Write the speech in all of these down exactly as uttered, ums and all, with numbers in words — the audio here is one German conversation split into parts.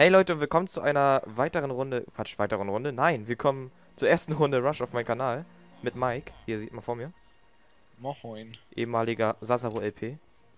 Hey Leute und willkommen zu einer weiteren Runde, Quatsch, weiteren Runde, nein, willkommen zur ersten Runde Rush auf meinem Kanal mit Mike, hier sieht man vor mir, Moin. ehemaliger Sasaro L P.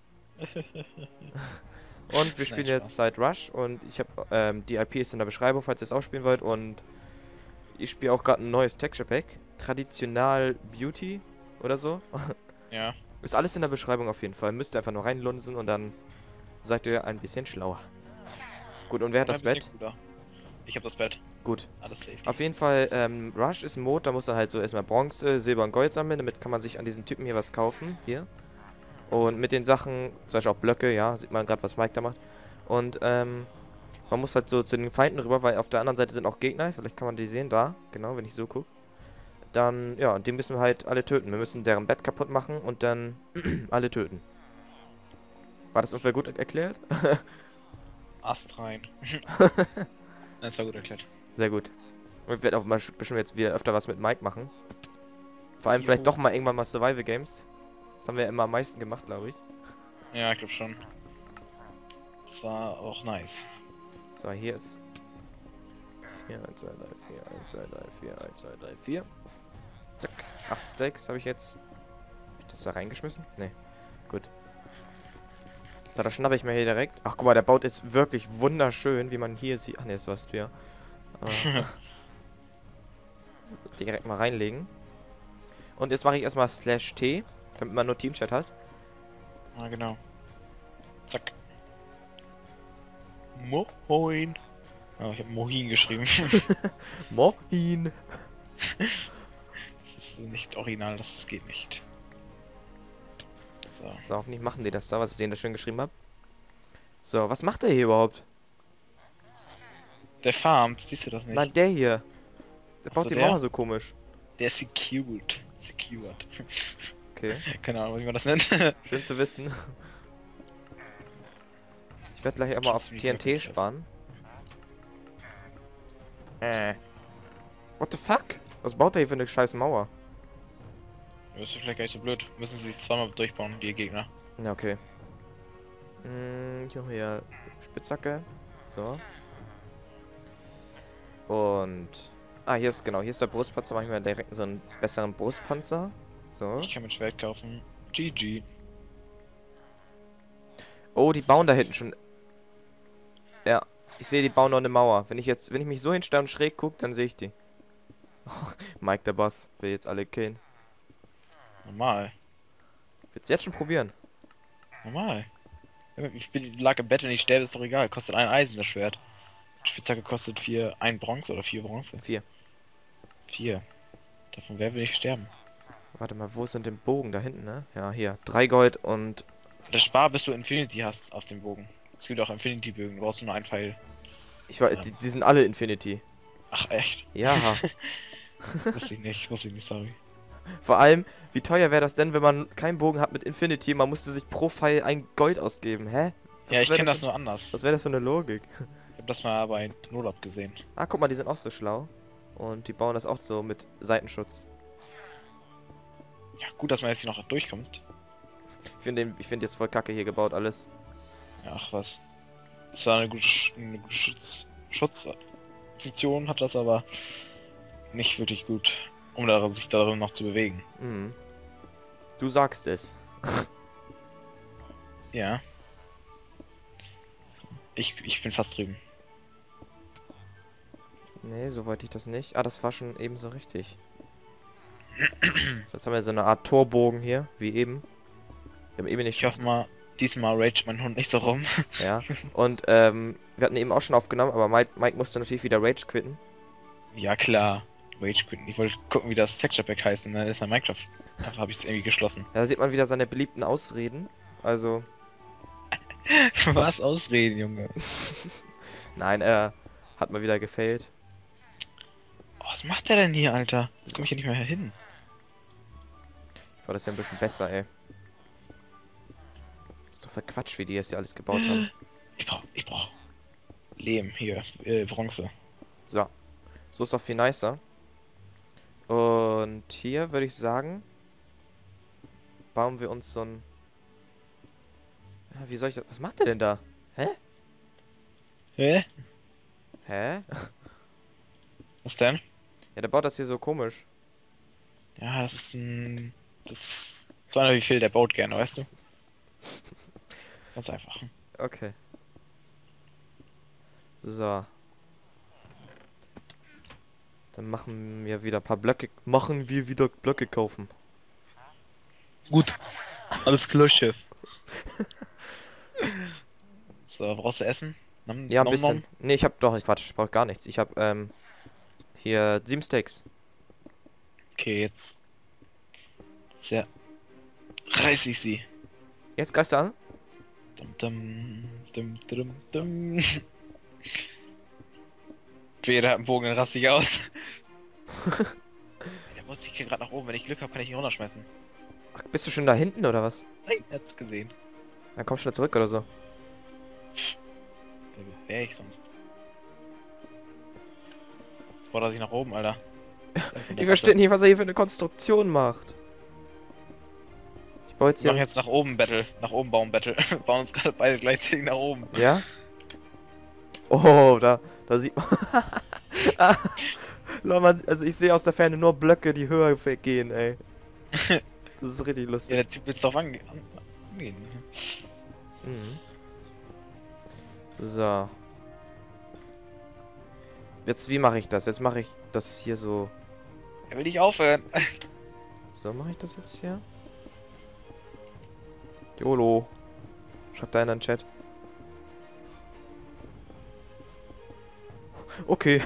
Und wir Nein, spielen Spaß. jetzt Side Rush und ich habe, ähm, die I P ist in der Beschreibung, falls ihr es auch spielen wollt, und ich spiele auch gerade ein neues Texture Pack, Traditional Beauty oder so. Ja, Ist alles in der Beschreibung auf jeden Fall, müsst ihr einfach nur reinlunsen und dann seid ihr ein bisschen schlauer. Gut, und wer hat oder das ein bisschen Bett? cooler. Ich habe das Bett. Gut. Alles safety. Auf jeden Fall, ähm, Rush ist ein Mode, da muss man halt so erstmal Bronze, Silber und Gold sammeln. Damit kann man sich an diesen Typen hier was kaufen. Hier. Und mit den Sachen, zum Beispiel auch Blöcke, ja, sieht man gerade, was Mike da macht. Und, ähm, man muss halt so zu den Feinden rüber, weil auf der anderen Seite sind auch Gegner. Vielleicht kann man die sehen, da, genau, wenn ich so gucke. Dann, ja, die müssen wir halt alle töten. Wir müssen deren Bett kaputt machen und dann alle töten. War das ungefähr gut erklärt? Ast rein. Das war gut erklärt. Sehr gut. Und ich werde auch mal bestimmt jetzt wieder öfter was mit Mike machen. Vor allem vielleicht Jo. doch mal irgendwann mal Survival Games. Das haben wir ja immer am meisten gemacht, glaube ich. Ja, ich glaube schon. Das war auch nice. So, hier ist vier, eins, zwei, drei, vier, eins, zwei, drei, vier, eins, zwei, drei, vier. Zack. acht Steaks habe ich jetzt. Hab ich das da reingeschmissen? Nee. Gut. So, da schnappe ich mir hier direkt. Ach, guck mal, der baut ist wirklich wunderschön, wie man hier sieht. Ach nee, das warst du ja. Äh, direkt mal reinlegen. Und jetzt mache ich erstmal Slash T, damit man nur Teamchat hat. Ah, genau. Zack. Moin. Oh, ich habe Mohin geschrieben. Moin. Das ist nicht original, das geht nicht. So. So, hoffentlich machen die das da, was ich denen da schön geschrieben habe. So, was macht der hier überhaupt? Der farmt, siehst du das Nein, nicht? der hier. Der baut Achso, die der? Mauer so komisch. Der ist secured. Secured. Okay, Keine Ahnung, wie man das nennt. schön zu wissen. Ich werde gleich Das einmal schießt auf mich T N T wirklich aus. sparen. Äh. What the fuck? Was baut der hier für eine scheiß Mauer? Das ist vielleicht gar nicht so blöd. Müssen sie sich zweimal durchbauen, die Gegner. Ja, okay. Hm, hier, hier Spitzhacke. So. Und... Ah, hier ist, genau, hier ist der Brustpanzer. Mache ich mir direkt so einen besseren Brustpanzer. So. Ich kann mir ein Schwert kaufen. G G. Oh, die bauen da hinten schon. Ja, ich sehe, die bauen noch eine Mauer. Wenn ich jetzt, wenn ich mich so hinstelle und schräg gucke, dann sehe ich die. Mike, der Boss, will jetzt alle killen. Normal. Willst du jetzt schon probieren? Normal. Ich bin, lag im Bett und ich sterbe, ist doch egal. Kostet ein Eisen das Schwert. Spitzhacke kostet vier, ein Bronze oder vier Bronze. Vier. Vier. Davon wer will ich sterben? Warte mal, wo sind denn Bogen? Da hinten, ne? Ja, hier. Drei Gold und... Das Spar, bis du Infinity hast auf dem Bogen. Es gibt auch Infinity-Bögen, du brauchst nur einen Pfeil. Das, Ich weiß, ähm, die, die sind alle Infinity. ach echt? Ja. Wusste ich nicht, wusste ich nicht, sorry. Vor allem, wie teuer wäre das denn, wenn man keinen Bogen hat mit Infinity? Man musste sich pro Pfeil ein Gold ausgeben. Hä? Ja, ich wär kenne das für, nur anders. was wäre das für eine Logik? Ich habe das mal bei Nolab gesehen. Ah, guck mal, die sind auch so schlau. Und die bauen das auch so mit Seitenschutz. Ja, gut, dass man jetzt hier noch durchkommt. Ich finde den- ich finde jetzt voll kacke hier gebaut alles. Ja, ach was. Es war eine gute, Sch eine gute Schutz Schutzfunktion, hat das aber nicht wirklich gut, um da, sich darin noch zu bewegen. Mhm. Du sagst es. Ja. So. Ich, ich bin fast drüben. Nee, so wollte ich das nicht. Ah, das war schon eben so richtig. So, jetzt haben wir so eine Art Torbogen hier, wie eben. Wir haben eben nicht... Ich hoffe mal, diesmal rage mein Hund nicht so rum. Ja. Und, ähm, wir hatten eben auch schon aufgenommen, aber Mike, Mike musste natürlich wieder Rage quitten. Ja klar. Rage quitten. Ich wollte gucken, wie das Texture Pack heißt, und dann ist mein Minecraft. Einfach habe ich es irgendwie geschlossen. Ja, da sieht man wieder seine beliebten Ausreden. Also, Was ausreden, Junge? nein, er hat mal wieder gefailt. Oh, was macht der denn hier, Alter? Jetzt So. komme ich hier nicht mehr hin. War das ja ein bisschen besser, ey. Ist doch voll Quatsch, wie die jetzt hier alles gebaut haben. Ich brauch, ich brauch Lehm hier, äh, Bronze. So. So ist doch viel nicer. Und hier würde ich sagen, bauen wir uns so ein... Ja, wie soll ich das... Was macht der denn da? Hä? Hä? Hä? Was denn? Ja, der baut das hier so komisch. Ja, das ist ein... Das ist so einer wie Phil, der baut gerne, weißt du? Ganz einfach. Okay. So. Dann machen wir wieder ein paar Blöcke. Machen wir wieder Blöcke kaufen. Gut. Alles klar, Chef. So, brauchst du Essen? Nom, Ja, ein nom, bisschen. nom? Nee, ich hab doch, Quatsch, ich brauch gar nichts. Ich hab, ähm, hier sieben Steaks. Okay, jetzt... Jetzt ja... Reiß ich sie. Jetzt greifst du an? Dum, dum, dum, dum, dum. Wehe, der hat einen Bogen, dann raste ich aus. Der muss ich gerade nach oben. Wenn ich Glück habe, kann ich ihn runterschmeißen. Ach, bist du schon da hinten oder was? Nein, er hat's gesehen. Dann komm schnell zurück oder so. Wo wär ich sonst? Jetzt baut er sich nach oben, Alter. Ich verstehe nicht, was er hier für eine Konstruktion macht. Ich baue jetzt Wir machen hier... jetzt nach oben Battle. Nach oben bauen Battle. Wir bauen uns gerade beide gleichzeitig nach oben. Ja? Oh, da, da sieht man... Ah, Leute, man- also ich sehe aus der Ferne nur Blöcke, die höher gehen, ey. Das ist richtig Ja, lustig. der Typ will's doch ange an angehen. Mhm. So. Jetzt, wie mache ich das? Jetzt mache ich das hier so... Er will nicht aufhören. So mache ich das jetzt hier. YOLO. Schreibt da in den Chat. Okay.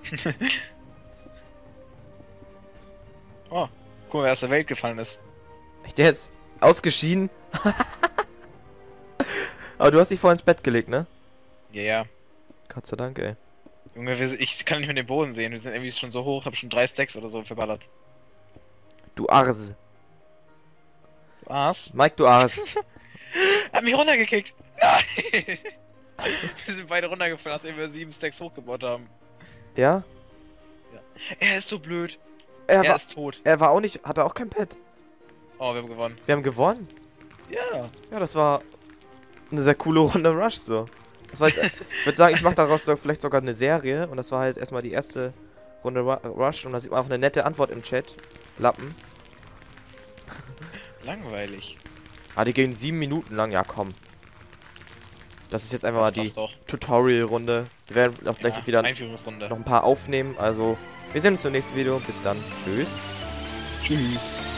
Oh, guck mal, wer aus der Welt gefallen ist. Der ist ausgeschieden. Aber du hast dich vorhin ins Bett gelegt, ne? Ja, ja. Gott sei Dank, ey. Junge, wir, ich kann nicht mehr den Boden sehen. Wir sind irgendwie schon so hoch. Hab schon drei Stacks oder so verballert. Du Ars. Was? Mike, du Ars. Hat mich runtergekickt. Nein. Wir sind beide runtergefallen, nachdem wir sieben Stacks hochgebaut haben. Ja? Er ist so blöd. Er, Er war, ist tot. er war auch nicht... Hatte auch kein Pet. Oh, wir haben gewonnen. Wir haben gewonnen. Ja. Ja, das war eine sehr coole Runde Rush so. Das war jetzt, ich würde sagen, ich mache daraus so vielleicht sogar eine Serie. Und das war halt erstmal die erste Runde Ru Rush. Und da sieht man auch eine nette Antwort im Chat. Lappen. Langweilig. Ah, die gehen sieben Minuten lang. Ja, komm. Das ist jetzt einfach mal Das die doch. Tutorial-Runde. Wir werden auch gleich Ja, wieder Einführungsrunde. noch ein paar aufnehmen. Also, wir sehen uns im nächsten Video. Bis dann. Tschüss. Tschüss.